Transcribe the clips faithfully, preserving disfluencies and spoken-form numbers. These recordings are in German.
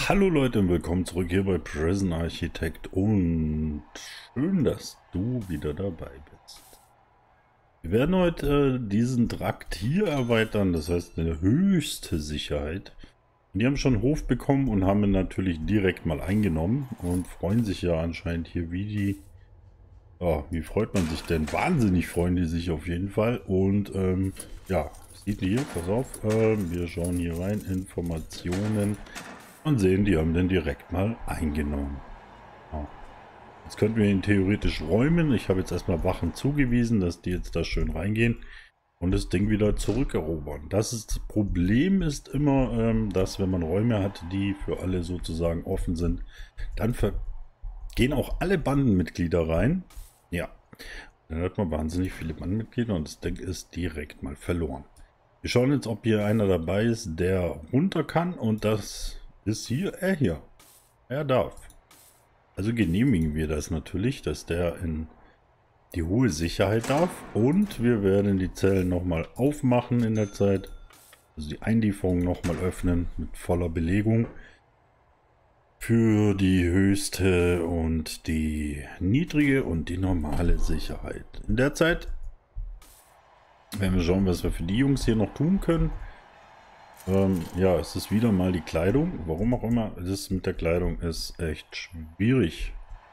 Hallo Leute und willkommen zurück hier bei Prison Architect und schön, dass du wieder dabei bist. Wir werden heute äh, diesen Trakt hier erweitern, das heißt eine höchste Sicherheit. Und die haben schon Hof bekommen und haben ihn natürlich direkt mal eingenommen und freuen sich ja anscheinend hier wie die... Ja, wie freut man sich denn? Wahnsinnig freuen die sich auf jeden Fall. Und ähm, ja, sieht ihr hier, pass auf, äh, wir schauen hier rein, Informationen. Und sehen, die haben den direkt mal eingenommen. Ja. Jetzt könnten wir ihn theoretisch räumen. Ich habe jetzt erstmal Wachen zugewiesen, dass die jetzt da schön reingehen und das Ding wieder zurückerobern. Das, ist, das Problem ist immer, ähm, dass wenn man Räume hat, die für alle sozusagen offen sind, dann gehen auch alle Bandenmitglieder rein. Ja, dann hat man wahnsinnig viele Bandenmitglieder und das Ding ist direkt mal verloren. Wir schauen jetzt, ob hier einer dabei ist, der runter kann, und das ist hier er hier. Er darf. Also genehmigen wir das natürlich, dass der in die hohe Sicherheit darf. Und wir werden die Zellen nochmal aufmachen in der Zeit. Also die Einlieferung nochmal öffnen mit voller Belegung. Für die höchste und die niedrige und die normale Sicherheit. In der Zeit werden wir schauen, was wir für die Jungs hier noch tun können. Ähm, ja, es ist wieder mal die Kleidung. Warum auch immer, das mit der Kleidung ist echt schwierig.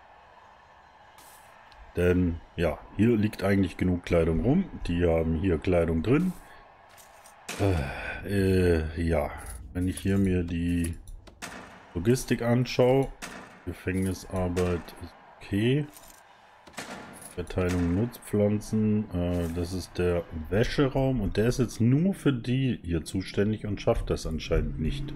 Denn, ja, hier liegt eigentlich genug Kleidung rum. Die haben hier Kleidung drin. Äh, äh, ja, wenn ich hier mir die Logistik anschaue, Gefängnisarbeit ist okay. Verteilung Nutzpflanzen, äh, das ist der Wäscheraum und der ist jetzt nur für die hier zuständig und schafft das anscheinend nicht.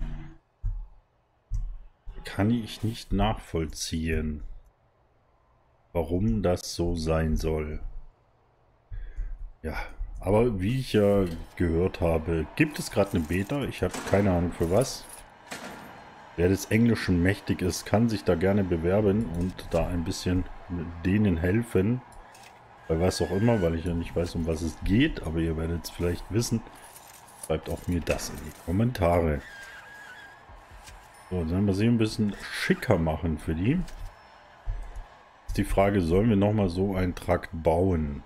Kann ich nicht nachvollziehen, warum das so sein soll. Ja, aber wie ich ja gehört habe, gibt es gerade eine Beta. Ich habe keine Ahnung für was. Wer des Englischen mächtig ist, kann sich da gerne bewerben und da ein bisschen denen helfen. Bei was auch immer, weil ich ja nicht weiß, um was es geht, aber ihr werdet es vielleicht wissen. Schreibt auch mir das in die Kommentare. So, dann werden wir sie ein bisschen schicker machen für die. Ist die Frage, sollen wir nochmal so einen Trakt bauen?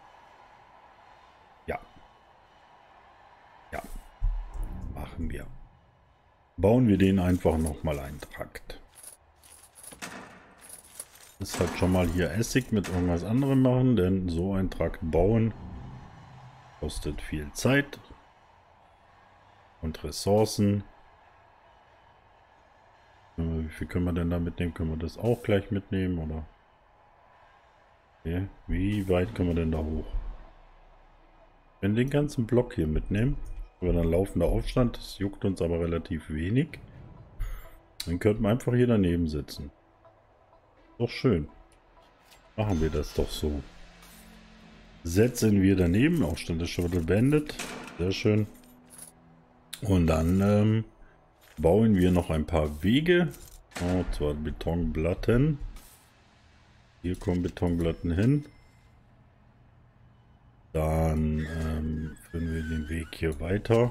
Ja. Ja. Machen wir. Bauen wir den einfach nochmal einen Trakt. Ist halt schon mal hier Essig mit irgendwas anderem machen, denn so ein Trakt bauen kostet viel Zeit und Ressourcen. Wie viel können wir denn da mitnehmen? Können wir das auch gleich mitnehmen, oder? Okay. Wie weit können wir denn da hoch? Wenn den ganzen Block hier mitnehmen, wir dann laufender Aufstand, das juckt uns aber relativ wenig. Dann könnten wir einfach hier daneben sitzen. Doch schön. Machen wir das doch so. Setzen wir daneben. Aufstand ist schon wieder beendet. Sehr schön. Und dann ähm, bauen wir noch ein paar Wege. Und zwar Betonplatten. Hier kommen Betonplatten hin. Dann ähm, führen wir den Weg hier weiter.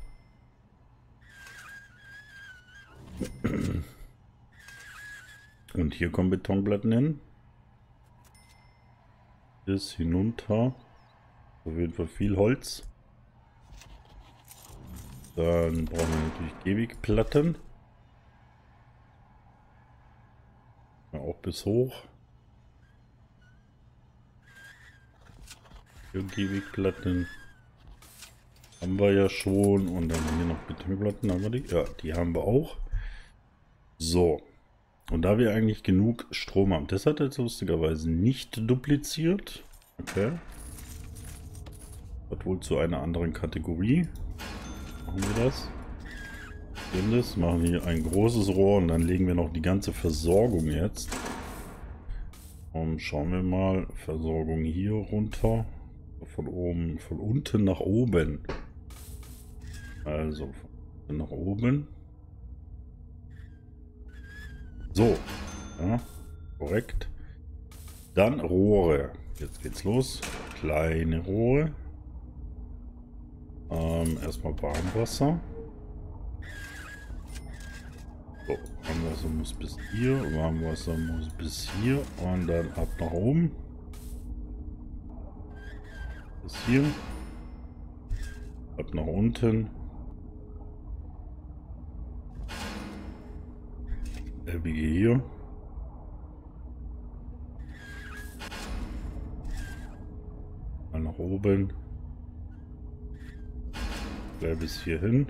Und hier kommen Betonplatten hin. Bis hinunter. Auf jeden Fall viel Holz. Dann brauchen wir natürlich Gehwegplatten. Ja, auch bis hoch. Hier Gehwegplatten. Haben wir ja schon. Und dann hier noch Betonplatten. Haben wir die? Ja, die haben wir auch. So. Und da wir eigentlich genug Strom haben, das hat jetzt lustigerweise nicht dupliziert. Okay. Hat wohl zu einer anderen Kategorie. Machen wir das. Das machen wir hier ein großes Rohr und dann legen wir noch die ganze Versorgung jetzt. Und schauen wir mal. Versorgung hier runter. Von oben, von unten nach oben. Also von unten nach oben. So, ja, korrekt. Dann Rohre. Jetzt geht's los. Kleine Rohre. Ähm, erstmal Warmwasser. Wasser muss bis hier, Warmwasser muss bis hier und dann ab nach oben. Bis hier. Ab nach unten. Selbige hier. Mal nach oben. Gleich bis hier hin.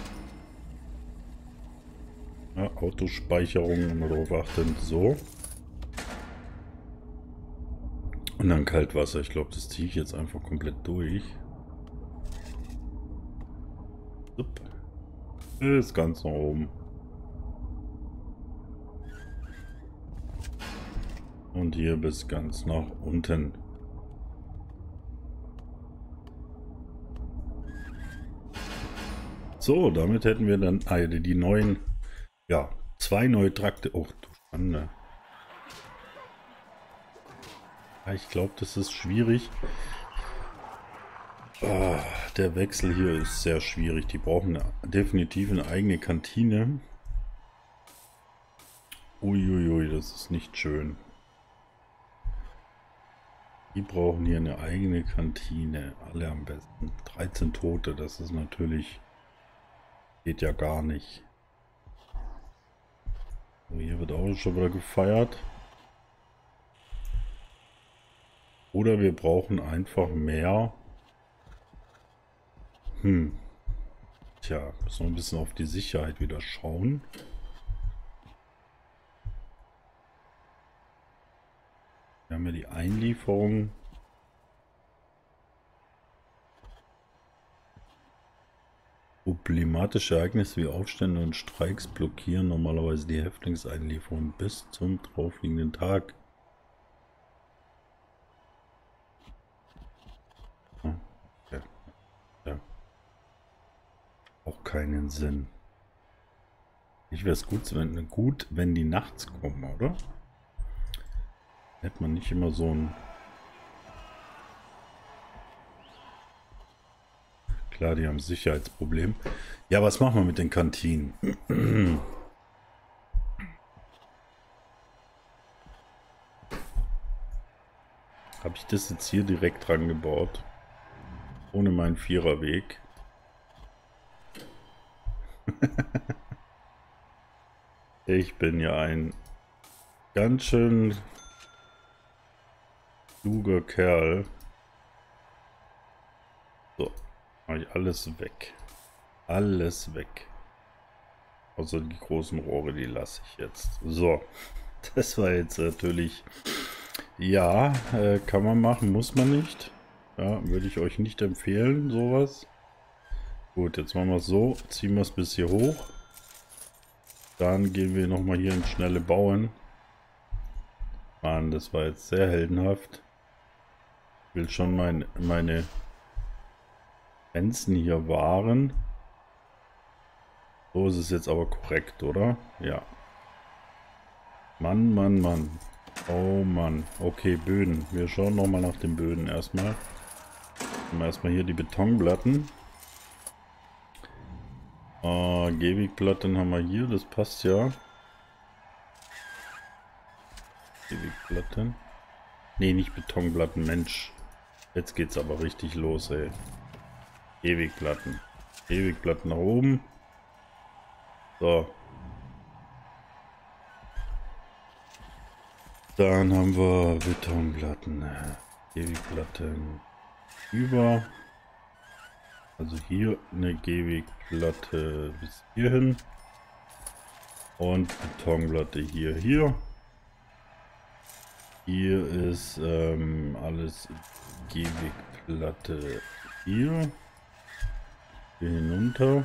Ja, Autospeicherung, immer darauf achten. So. Und dann Kaltwasser. Ich glaube, das ziehe ich jetzt einfach komplett durch. Upp. Bis ganz nach oben. Und hier bis ganz nach unten. So, damit hätten wir dann äh, die neuen, ja, zwei neue Trakte. Oh, du Schande. Ja, ich glaube, das ist schwierig. Ah, der Wechsel hier ist sehr schwierig. Die brauchen eine, definitiv eine eigene Kantine. Uiuiui, das ist nicht schön. Die brauchen hier eine eigene Kantine. Alle am besten. dreizehn Tote, das ist natürlich... Geht ja gar nicht. So, hier wird auch schon wieder gefeiert. Oder wir brauchen einfach mehr... Hm. Tja, müssen wir ein bisschen auf die Sicherheit wieder schauen. Wir haben ja die Einlieferung. Problematische Ereignisse wie Aufstände und Streiks blockieren normalerweise die Häftlingseinlieferung bis zum draufliegenden Tag. Ja, ja. Auch keinen Sinn. Ich wäre es gut, wenn, gut, wenn die nachts kommen, oder? Hätte man nicht immer so ein... Klar, die haben Sicherheitsproblem. Ja, was machen wir mit den Kantinen? Habe ich das jetzt hier direkt dran gebaut? Ohne meinen Viererweg? Ich bin ja ein ganz schön kluger Kerl. So, mache ich alles weg. Alles weg. Außer die großen Rohre, die lasse ich jetzt. So, das war jetzt natürlich... Ja, äh, kann man machen, muss man nicht. Ja, würde ich euch nicht empfehlen, sowas. Gut, jetzt machen wir es so. Ziehen wir es bis hier hoch. Dann gehen wir nochmal hier ins schnelle Bauen. Mann, das war jetzt sehr heldenhaft. Ich will schon mein, meine Grenzen hier wahren. So ist es jetzt aber korrekt, oder? Ja. Mann, Mann, Mann. Oh Mann. Okay, Böden. Wir schauen nochmal nach den Böden erstmal. Nehmen wir erstmal hier die Betonplatten. Äh, Gehwegplatten haben wir hier. Das passt ja. Gehwegplatten. Nee, nicht Betonplatten. Mensch. Jetzt geht's aber richtig los, ey. Gehwegplatten. Gehwegplatten nach oben. So. Dann haben wir Betonplatten, Gehwegplatten über. Also hier eine Gehwegplatte bis hierhin. Und Betonplatte hier, hier. Hier ist ähm, alles Gehwegplatte hier. Hier hinunter.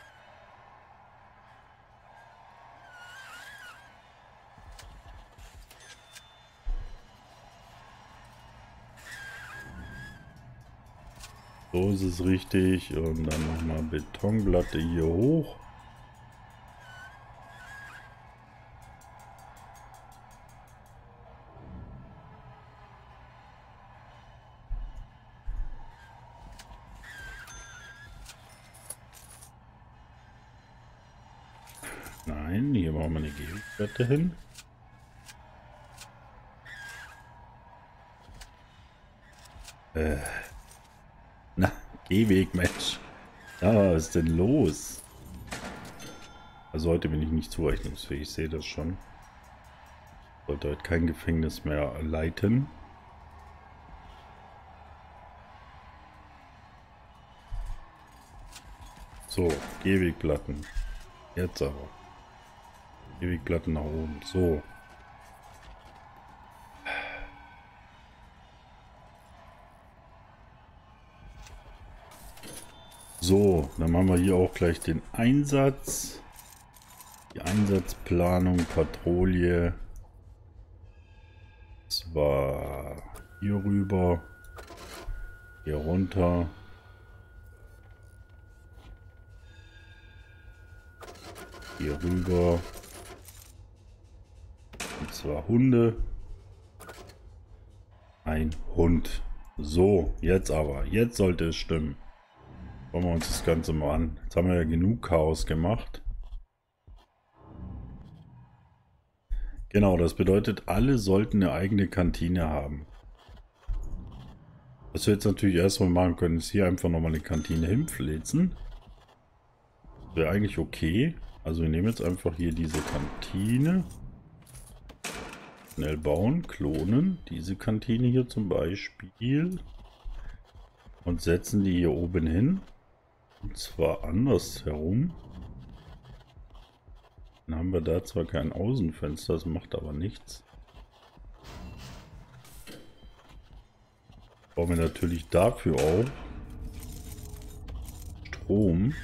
So ist es richtig. Und dann nochmal Betonplatte hier hoch. Nein, hier machen wir eine Gehwegplatte hin. Äh. Na, Gehweg, Mensch. Ja, was ist denn los? Also heute bin ich nicht zurechnungsfähig, ich sehe das schon. Sollte heute kein Gefängnis mehr leiten. So, Gehwegplatten. Jetzt aber. Gehwegplatten nach oben. So. So, dann machen wir hier auch gleich den Einsatz. Die Einsatzplanung, Patrouille. Zwar hier rüber, hier runter. Hier rüber. Und zwar Hunde. Ein Hund. So, jetzt aber. Jetzt sollte es stimmen. Schauen wir uns das Ganze mal an. Jetzt haben wir ja genug Chaos gemacht. Genau, das bedeutet, alle sollten eine eigene Kantine haben. Was wir jetzt natürlich erstmal machen können, ist hier einfach nochmal eine Kantine hinflitzen. Wäre eigentlich okay. Also wir nehmen jetzt einfach hier diese Kantine. Schnell bauen, klonen. Diese Kantine hier zum Beispiel. Und setzen die hier oben hin. Und zwar andersherum. Dann haben wir da zwar kein Außenfenster, das macht aber nichts. Brauchen wir natürlich dafür auch Strom.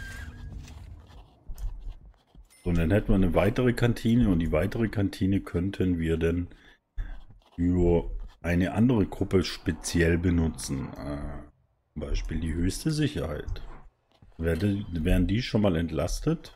So, und dann hätten wir eine weitere Kantine und die weitere Kantine könnten wir dann für eine andere Gruppe speziell benutzen. Äh, zum Beispiel die höchste Sicherheit. Werde, werden die schon mal entlastet?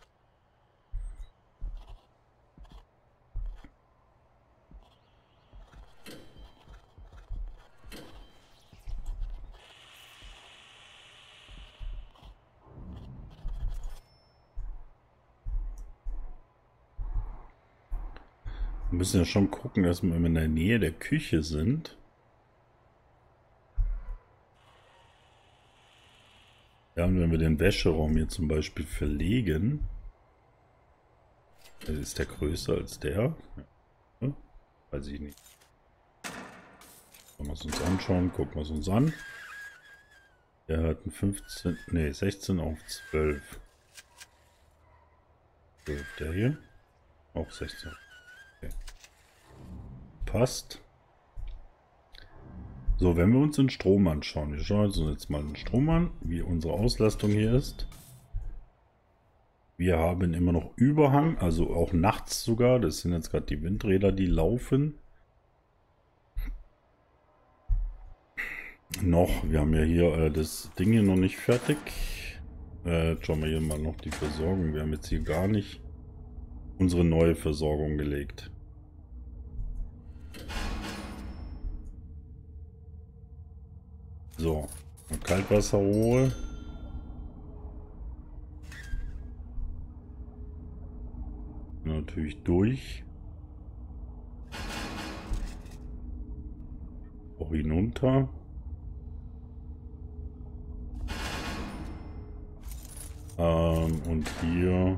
Wir müssen ja schon gucken, dass wir in der Nähe der Küche sind. Ja, und wenn wir den Wäscheraum hier zum Beispiel verlegen, ist der größer als der? Ja, weiß ich nicht. Wollen wir es uns anschauen, gucken wir es uns an. Der hat ein fünfzehn, nee, sechzehn auf zwölf. zwölf, der hier. Auch sechzehn. Okay. Passt. So, wenn wir uns den Strom anschauen, wir schauen uns jetzt mal den Strom an, wie unsere Auslastung hier ist. Wir haben immer noch Überhang, also auch nachts sogar. Das sind jetzt gerade die Windräder, die laufen. Noch, wir haben ja hier äh, das Ding hier noch nicht fertig. Äh, schauen wir hier mal noch die Versorgung. Wir haben jetzt hier gar nicht unsere neue Versorgung gelegt. So, Kaltwasserrohre. Natürlich durch. Auch hinunter. Ähm, und hier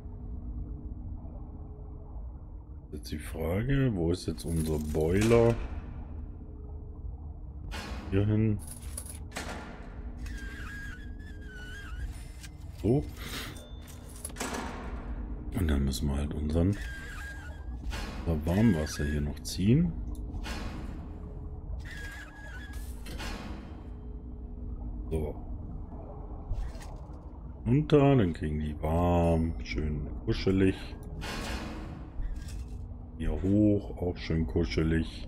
jetzt die Frage, wo ist jetzt unser Boiler? Hier hin. So. Und dann müssen wir halt unseren Warmwasser hier noch ziehen. So. Runter, dann kriegen die warm, schön kuschelig. Hier hoch, auch schön kuschelig.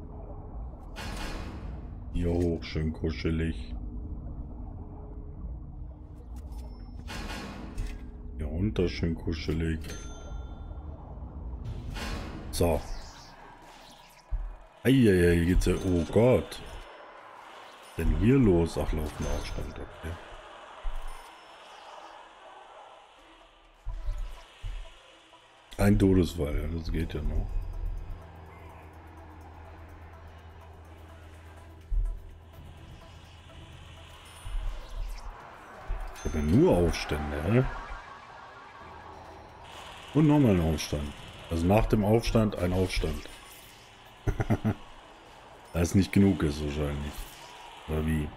Hier hoch, schön kuschelig. Hier runter, schön kuschelig. So. Eieiei, hier geht's ja. Oh Gott. Was ist denn hier los? Ach, laufender Aufstand, okay. Ein Todesfall, ja, das geht ja noch. Ich habe ja nur Aufstände, hä? Und nochmal ein Aufstand. Also nach dem Aufstand ein Aufstand. Da es nicht genug ist wahrscheinlich. Oder wie?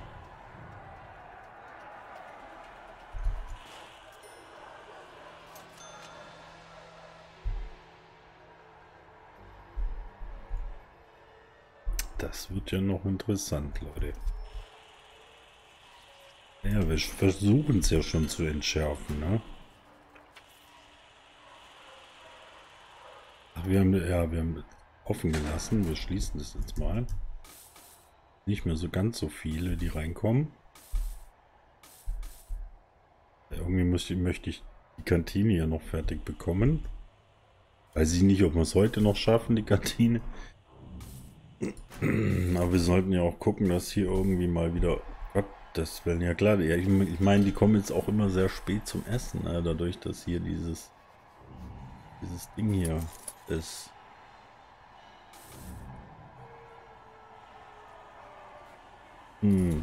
Das wird ja noch interessant, Leute. Ja, wir versuchen es ja schon zu entschärfen, ne? Ach, wir haben, ja, wir haben offen gelassen. Wir schließen das jetzt mal. Nicht mehr so ganz so viele, die reinkommen. Irgendwie möchte, möchte ich die Kantine ja noch fertig bekommen. Weiß ich nicht, ob wir es heute noch schaffen, die Kantine. Aber wir sollten ja auch gucken, dass hier irgendwie mal wieder... Gott, das wäre ja klar. Ja, ich, ich meine, die kommen jetzt auch immer sehr spät zum Essen. Ne? Dadurch, dass hier dieses... Dieses Ding hier ist. Hm.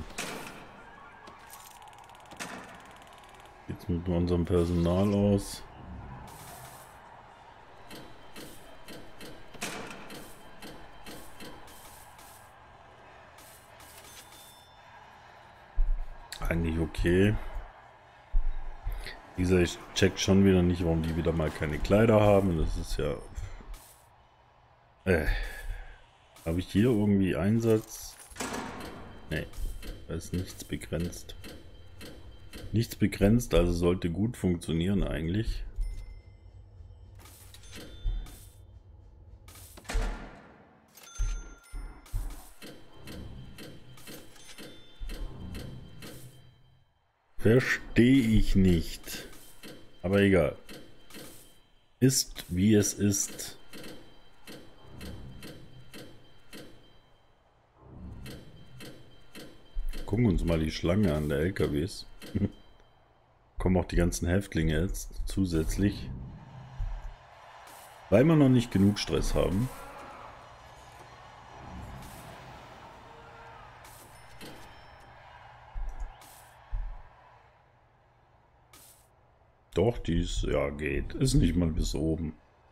Geht's mit unserem Personal aus? Eigentlich okay. Wie gesagt, ich check schon wieder nicht, warum die wieder mal keine Kleider haben. Das ist ja... Äh. Habe ich hier irgendwie Einsatz? Nee, da ist nichts begrenzt. Nichts begrenzt, also sollte gut funktionieren eigentlich. Verstehe ich nicht. Aber egal. Ist wie es ist. Gucken uns mal die Schlange an der L K Ws. Kommen auch die ganzen Häftlinge jetzt zusätzlich. Weil wir noch nicht genug Stress haben. Doch, die ist, ja, geht. Ist nicht mal bis oben.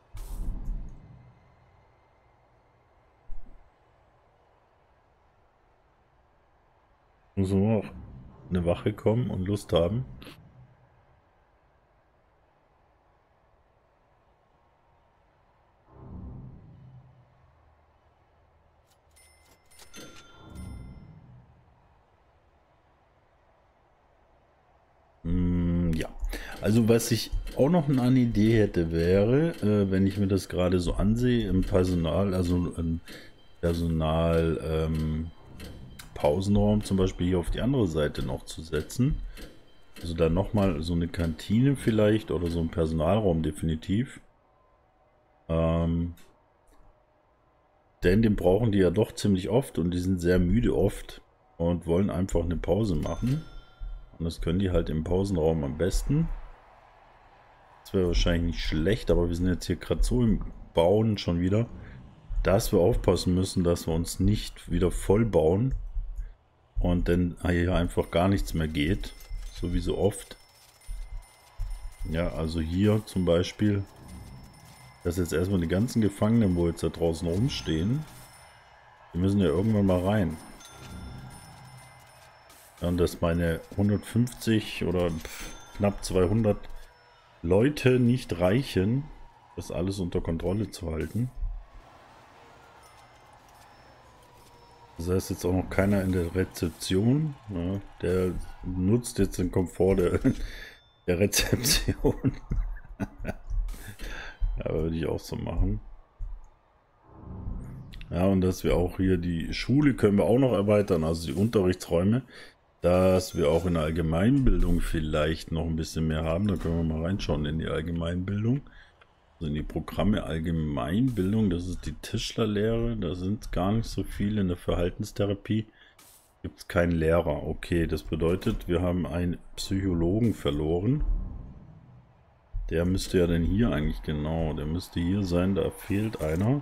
Muss nur noch eine Wache kommen und Lust haben. Mm, ja, also was ich auch noch eine Idee hätte wäre, äh, wenn ich mir das gerade so ansehe im Personal, also im Personal ähm, Pausenraum zum Beispiel hier auf die andere Seite noch zu setzen. Also da nochmal so eine Kantine vielleicht oder so ein Personalraum definitiv. Ähm, denn den brauchen die ja doch ziemlich oft und die sind sehr müde oft und wollen einfach eine Pause machen. Und das können die halt im Pausenraum am besten. Das wäre wahrscheinlich nicht schlecht, aber wir sind jetzt hier gerade so im Bauen schon wieder, dass wir aufpassen müssen, dass wir uns nicht wieder voll bauen und dann hier einfach gar nichts mehr geht, so wie so oft. Ja, also hier zum Beispiel, dass jetzt erstmal die ganzen Gefangenen, wo jetzt da draußen rumstehen, die müssen ja irgendwann mal rein. Ja, und dass meine hundertfünfzig oder knapp zweihundert Leute nicht reichen, das alles unter Kontrolle zu halten. Das heißt jetzt auch noch keiner in der Rezeption. Ja, der nutzt jetzt den Komfort der, der Rezeption. Ja, würde ich auch so machen. Ja, und dass wir auch hier die Schule können wir auch noch erweitern, also die Unterrichtsräume. Dass wir auch in der Allgemeinbildung vielleicht noch ein bisschen mehr haben. Da können wir mal reinschauen in die Allgemeinbildung. Also in die Programme Allgemeinbildung, das ist die Tischlerlehre. Da sind gar nicht so viele. In der Verhaltenstherapie gibt es keinen Lehrer. Okay, das bedeutet, wir haben einen Psychologen verloren. Der müsste ja denn hier eigentlich, genau, der müsste hier sein, da fehlt einer.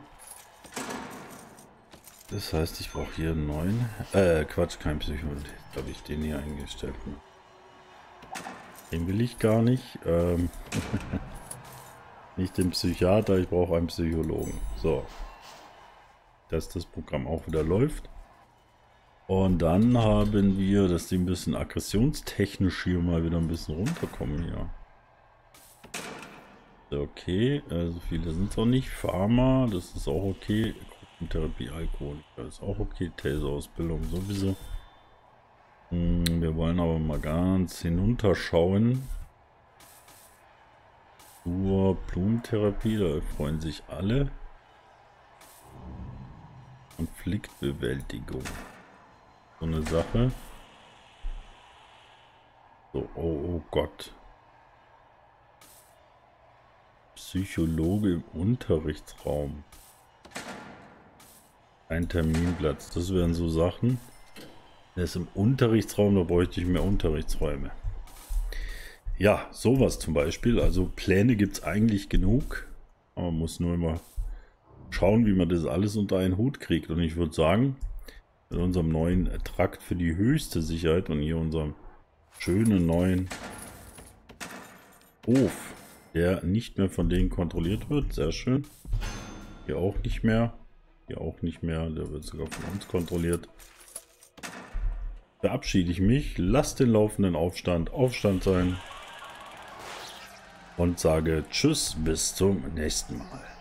Das heißt, ich brauche hier einen neuen. Äh, Quatsch, kein Psychologe. Habe ich den hier eingestellt. Den will ich gar nicht. Ähm nicht den Psychiater, ich brauche einen Psychologen. So. Dass das Programm auch wieder läuft. Und dann haben wir, dass die ein bisschen aggressionstechnisch hier mal wieder ein bisschen runterkommen hier. Okay, also viele sind es auch nicht. Pharma, das ist auch okay. Gruppentherapie, Alkohol, das ist auch okay. Taser-Ausbildung sowieso. Hm, wir wollen aber mal ganz hinunterschauen. Zur Blumentherapie, da freuen sich alle. Konfliktbewältigung. So eine Sache. So, oh, oh Gott. Psychologe im Unterrichtsraum. Ein Terminplatz. Das wären so Sachen. Der ist im Unterrichtsraum, da bräuchte ich mehr Unterrichtsräume. Ja, sowas zum Beispiel. Also Pläne gibt es eigentlich genug. Aber man muss nur immer schauen, wie man das alles unter einen Hut kriegt. Und ich würde sagen, mit unserem neuen Trakt für die höchste Sicherheit und hier unserem schönen neuen Hof, der nicht mehr von denen kontrolliert wird. Sehr schön. Hier auch nicht mehr. Hier auch nicht mehr. Der wird sogar von uns kontrolliert. Verabschiede ich mich. Lasst den laufenden Aufstand Aufstand sein. Und sage Tschüss, bis zum nächsten Mal.